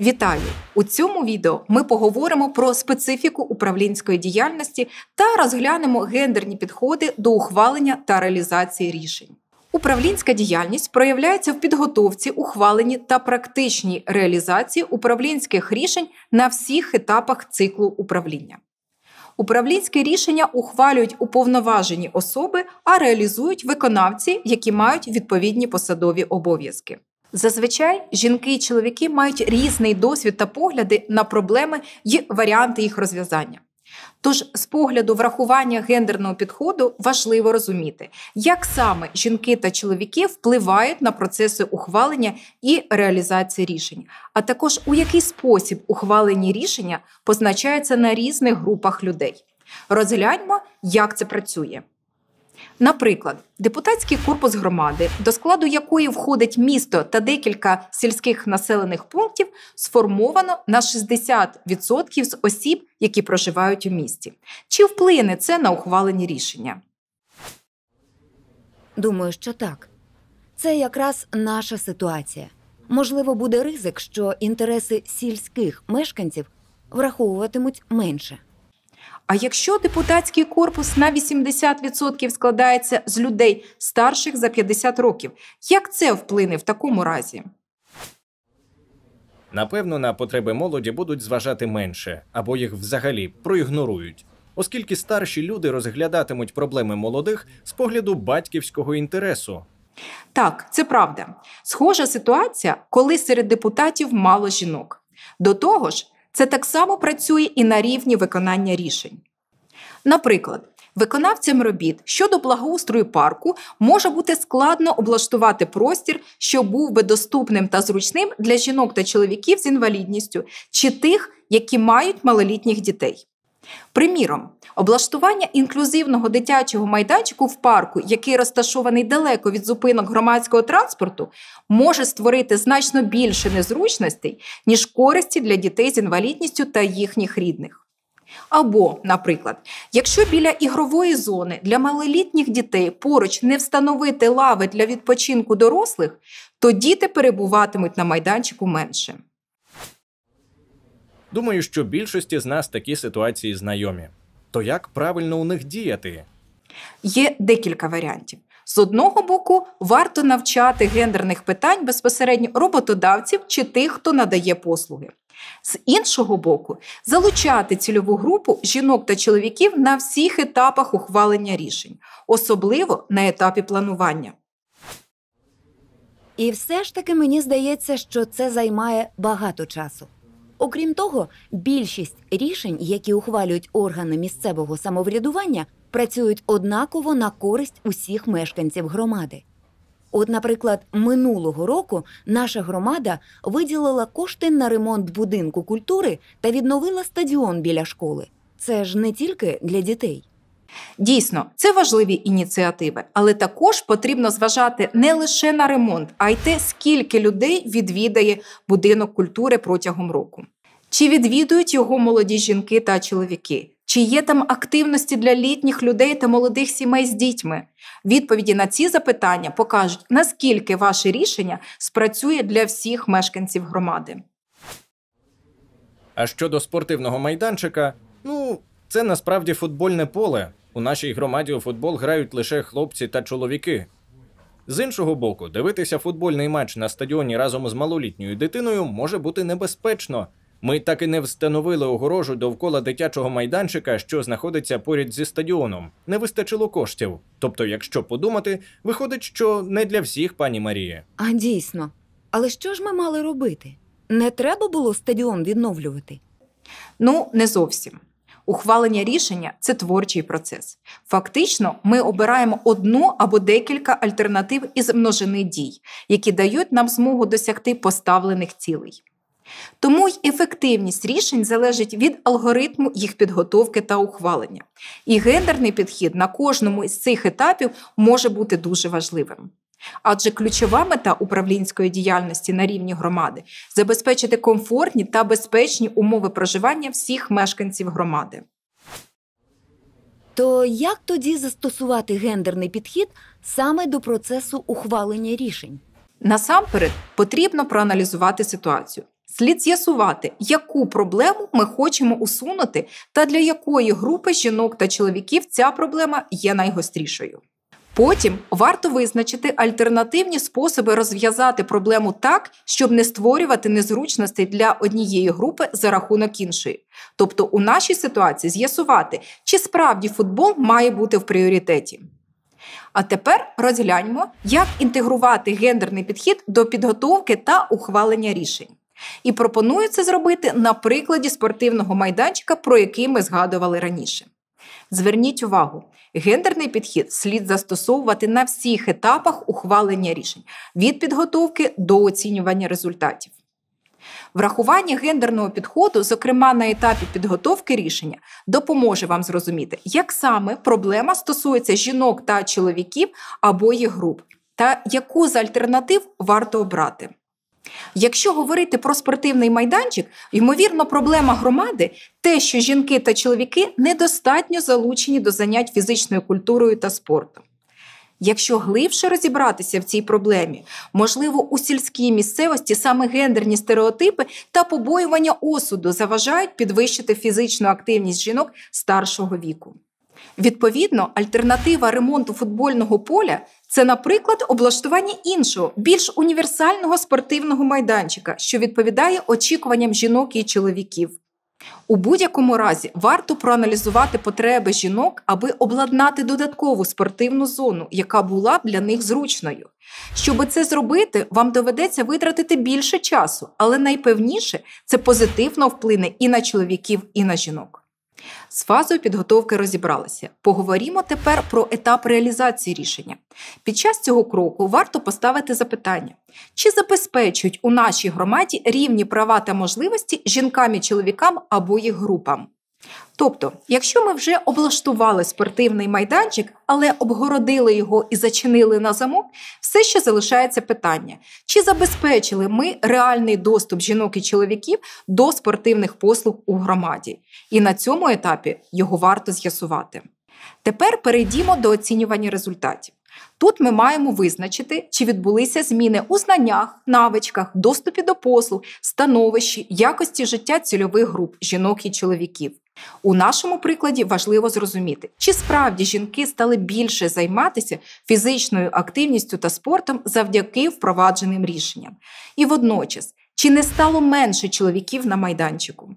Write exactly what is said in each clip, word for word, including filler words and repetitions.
Вітаю! У цьому відео ми поговоримо про специфіку управлінської діяльності та розглянемо гендерні підходи до ухвалення та реалізації рішень. Управлінська діяльність проявляється в підготовці, ухваленні та практичній реалізації управлінських рішень на всіх етапах циклу управління. Управлінські рішення ухвалюють уповноважені особи, а реалізують виконавці, які мають відповідні посадові обов'язки. Зазвичай жінки і чоловіки мають різний досвід та погляди на проблеми й варіанти їх розв'язання. Тож, з погляду врахування гендерного підходу важливо розуміти, як саме жінки та чоловіки впливають на процеси ухвалення і реалізації рішень, а також у який спосіб ухвалені рішення позначаються на різних групах людей. Розгляньмо, як це працює. Наприклад, депутатський корпус громади, до складу якої входить місто та декілька сільських населених пунктів, сформовано на шістдесят відсотків з осіб, які проживають у місті. Чи вплине це на ухвалені рішення? Думаю, що так. Це якраз наша ситуація. Можливо, буде ризик, що інтереси сільських мешканців враховуватимуть менше. А якщо депутатський корпус на вісімдесят відсотків складається з людей старших за п'ятдесят років, як це вплине в такому разі? Напевно, на потреби молоді будуть зважати менше, або їх взагалі проігнорують, оскільки старші люди розглядатимуть проблеми молодих з погляду батьківського інтересу. Так, це правда. Схожа ситуація, коли серед депутатів мало жінок. До того ж, це так само працює і на рівні виконання рішень. Наприклад, виконавцям робіт щодо благоустрою парку може бути складно облаштувати простір, що був би доступним та зручним для жінок та чоловіків з інвалідністю чи тих, які мають малолітніх дітей. Приміром, облаштування інклюзивного дитячого майданчику в парку, який розташований далеко від зупинок громадського транспорту, може створити значно більше незручностей, ніж користі для дітей з інвалідністю та їхніх рідних. Або, наприклад, якщо біля ігрової зони для малолітніх дітей поруч не встановити лави для відпочинку дорослих, то діти перебуватимуть на майданчику менше. Думаю, що більшості з нас такі ситуації знайомі. То як правильно у них діяти? Є декілька варіантів. З одного боку, варто навчати гендерних питань безпосередньо роботодавців чи тих, хто надає послуги. З іншого боку, залучати цільову групу жінок та чоловіків на всіх етапах ухвалення рішень, особливо на етапі планування. І все ж таки мені здається, що це займає багато часу. Окрім того, більшість рішень, які ухвалюють органи місцевого самоврядування, працюють однаково на користь усіх мешканців громади. От, наприклад, минулого року наша громада виділила кошти на ремонт будинку культури та відновила стадіон біля школи. Це ж не тільки для дітей. Дійсно, це важливі ініціативи, але також потрібно зважати не лише на ремонт, а й те, скільки людей відвідає будинок культури протягом року. Чи відвідують його молоді жінки та чоловіки? Чи є там активності для літніх людей та молодих сімей з дітьми? Відповіді на ці запитання покажуть, наскільки ваше рішення спрацює для всіх мешканців громади. А щодо спортивного майданчика, ну, це насправді футбольне поле. У нашій громаді у футбол грають лише хлопці та чоловіки. З іншого боку, дивитися футбольний матч на стадіоні разом з малолітньою дитиною може бути небезпечно. Ми так і не встановили огорожу довкола дитячого майданчика, що знаходиться поряд зі стадіоном. Не вистачило коштів. Тобто, якщо подумати, виходить, що не для всіх, пані Марія. А дійсно. Але що ж ми мали робити? Не треба було стадіон відновлювати? Ну, не зовсім. Ухвалення рішення – це творчий процес. Фактично, ми обираємо одну або декілька альтернатив із множини дій, які дають нам змогу досягти поставлених цілей. Тому й ефективність рішень залежить від алгоритму їх підготовки та ухвалення. І гендерний підхід на кожному із цих етапів може бути дуже важливим. Адже ключова мета управлінської діяльності на рівні громади – забезпечити комфортні та безпечні умови проживання всіх мешканців громади. То як тоді застосувати гендерний підхід саме до процесу ухвалення рішень? Насамперед, потрібно проаналізувати ситуацію. Слід з'ясувати, яку проблему ми хочемо усунути та для якої групи жінок та чоловіків ця проблема є найгострішою. Потім варто визначити альтернативні способи розв'язати проблему так, щоб не створювати незручностей для однієї групи за рахунок іншої. Тобто у нашій ситуації з'ясувати, чи справді футбол має бути в пріоритеті. А тепер розгляньмо, як інтегрувати гендерний підхід до підготовки та ухвалення рішень. І пропоную це зробити на прикладі спортивного майданчика, про який ми згадували раніше. Зверніть увагу, гендерний підхід слід застосовувати на всіх етапах ухвалення рішень – від підготовки до оцінювання результатів. Врахування гендерного підходу, зокрема на етапі підготовки рішення, допоможе вам зрозуміти, як саме проблема стосується жінок та чоловіків або їх груп, та яку з альтернатив варто обрати. Якщо говорити про спортивний майданчик, ймовірно, проблема громади – те, що жінки та чоловіки недостатньо залучені до занять фізичною культурою та спортом. Якщо глибше розібратися в цій проблемі, можливо, у сільській місцевості саме гендерні стереотипи та побоювання осуду заважають підвищити фізичну активність жінок старшого віку. Відповідно, альтернатива ремонту футбольного поля – це, наприклад, облаштування іншого, більш універсального спортивного майданчика, що відповідає очікуванням жінок і чоловіків. У будь-якому разі варто проаналізувати потреби жінок, аби обладнати додаткову спортивну зону, яка була б для них зручною. Щоб це зробити, вам доведеться витратити більше часу, але найпевніше – це позитивно вплине і на чоловіків, і на жінок. З фазою підготовки розібралися. Поговоримо тепер про етап реалізації рішення. Під час цього кроку варто поставити запитання, чи забезпечують у нашій громаді рівні права та можливості жінкам і чоловікам або їх групам. Тобто, якщо ми вже облаштували спортивний майданчик, але обгородили його і зачинили на замок, все ще залишається питання, чи забезпечили ми реальний доступ жінок і чоловіків до спортивних послуг у громаді. І на цьому етапі його варто з'ясувати. Тепер перейдімо до оцінювання результатів. Тут ми маємо визначити, чи відбулися зміни у знаннях, навичках, доступі до послуг, становищі, якості життя цільових груп жінок і чоловіків. У нашому прикладі важливо зрозуміти, чи справді жінки стали більше займатися фізичною активністю та спортом завдяки впровадженим рішенням. І водночас, чи не стало менше чоловіків на майданчику.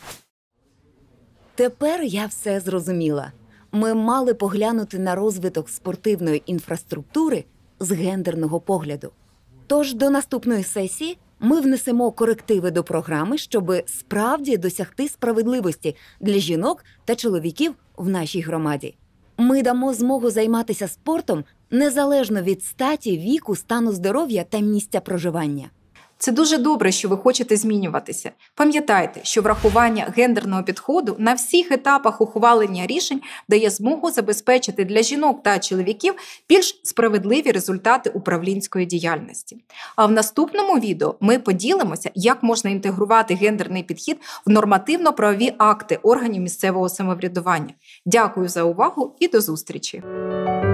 Тепер я все зрозуміла. Ми мали поглянути на розвиток спортивної інфраструктури з гендерного погляду. Тож до наступної сесії ми внесемо корективи до програми, щоб справді досягти справедливості для жінок та чоловіків в нашій громаді. Ми дамо змогу займатися спортом незалежно від статі, віку, стану здоров'я та місця проживання. Це дуже добре, що ви хочете змінюватися. Пам'ятайте, що врахування гендерного підходу на всіх етапах ухвалення рішень дає змогу забезпечити для жінок та чоловіків більш справедливі результати управлінської діяльності. А в наступному відео ми поділимося, як можна інтегрувати гендерний підхід в нормативно-правові акти органів місцевого самоврядування. Дякую за увагу і до зустрічі!